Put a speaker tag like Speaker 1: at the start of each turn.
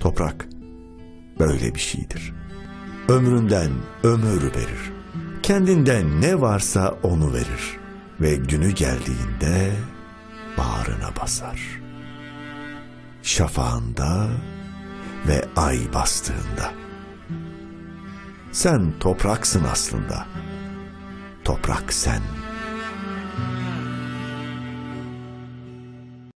Speaker 1: Toprak böyle bir şeydir. Ömründen ömür verir. Kendinden ne varsa onu verir. Ve günü geldiğinde bağrına basar. Şafağında ve ay bastığında. Sen topraksın aslında. Toprak sen.